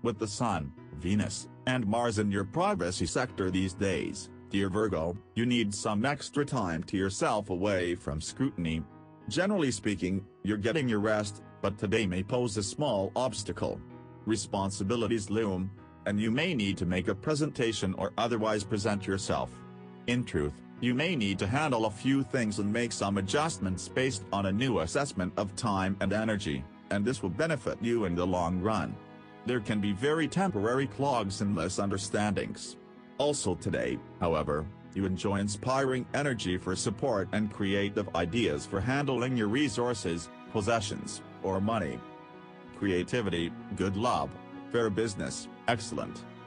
With the Sun, Venus, and Mars in your privacy sector these days, dear Virgo, you need some extra time to yourself away from scrutiny. Generally speaking, you're getting your rest, but today may pose a small obstacle. Responsibilities loom, and you may need to make a presentation or otherwise present yourself. In truth, you may need to handle a few things and make some adjustments based on a new assessment of time and energy, and this will benefit you in the long run. There can be very temporary clogs and misunderstandings. Also today, however, you enjoy inspiring energy for support and creative ideas for handling your resources, possessions, or money. Creativity, good love, fair business, excellent.